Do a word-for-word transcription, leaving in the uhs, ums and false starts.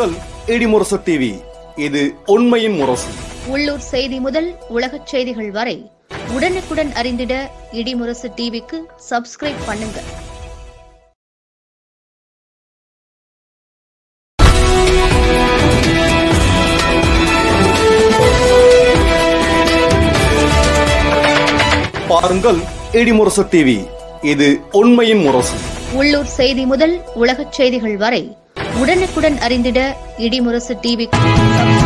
பாருங்கள் இடிமுரசு டிவி. இது உண்மையின் முரசு. உள்ளூர் செய்தி முதல் உலகச் செய்திகள் வரை உடனுக்குடன் அறிந்திட இடிமுரசு டிவிக்கு சப்ஸ்கிரைப் பண்ணுங்க. பாருங்கள் இடிமுரசு டிவி. இது உண்மையின் முரசு. உள்ளூர் செய்தி முதல் உலகச் செய்திகள் வரை உடனுக்குடன் அறிந்திட இடிமுரசு டிவிக்கு